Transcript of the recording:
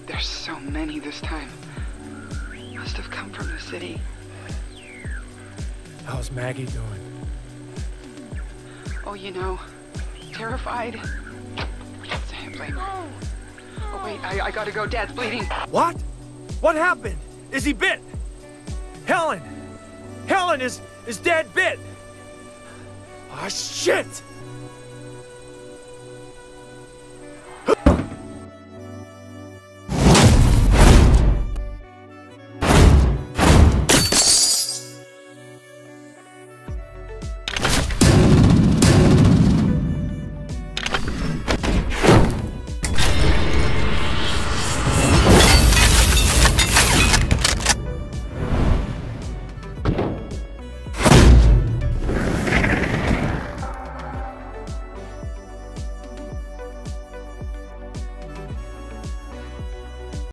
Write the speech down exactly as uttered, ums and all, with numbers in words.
There's so many this time. Must have come from the city. How's Maggie doing? Oh, you know, terrified. Can't blame her. Oh, wait, I, I gotta go. Dad's bleeding. What? What happened? Is he bit? Helen! Helen is, is Dad bit! Ah, shit!